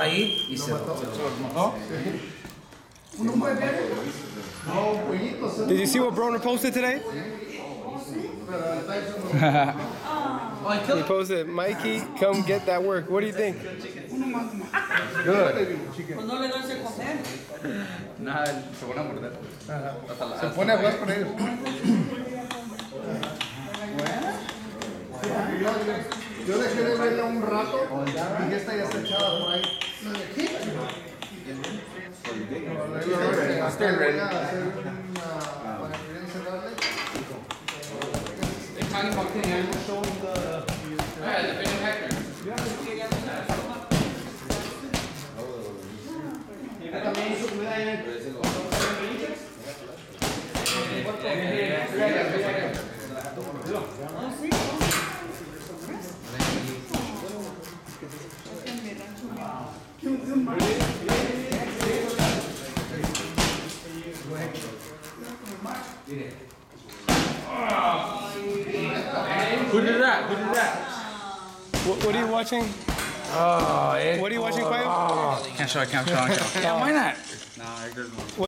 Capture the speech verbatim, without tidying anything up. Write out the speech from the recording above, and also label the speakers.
Speaker 1: ahí y se lo ¿no?
Speaker 2: Did you see what Broner posted today? He posted, Mikey, come get that work. What do you think?
Speaker 1: Good.
Speaker 3: Pues no le das de comer.
Speaker 1: Nada, se van a morder.
Speaker 4: Se pone a jugar con ellos. Yo, yo dejé de verla un rato y esta ya está echada por ahí. Hasta le voy a hacer una para que encerrarle.
Speaker 1: Who did that? Who did that?
Speaker 2: What, what are you watching?
Speaker 1: Oh, it,
Speaker 2: What are you watching, Quiet?
Speaker 1: Can't show, I can't show, I can't show. Yeah, why not? Nah, there's one.